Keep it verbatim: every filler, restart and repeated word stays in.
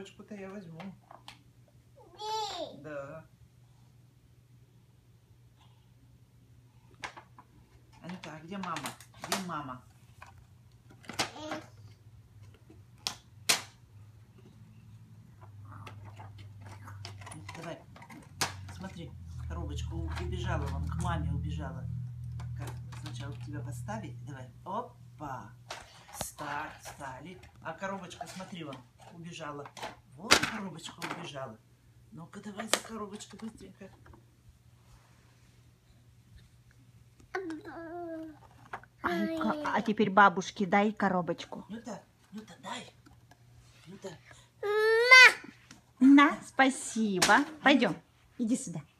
коробочку-то я возьму. Да. Анюта, а где мама? Где мама? Давай, смотри, коробочка убежала, вон к маме убежала. Как сначала тебя поставить? Давай, опа, Ста, стали. А коробочка, смотри, вон убежала. Вот коробочка убежала. Ну-ка, давай за коробочкой быстренько. А, а теперь бабушке дай коробочку. Нюта, Нюта, дай. Нюта. На, спасибо. Пойдем, иди сюда.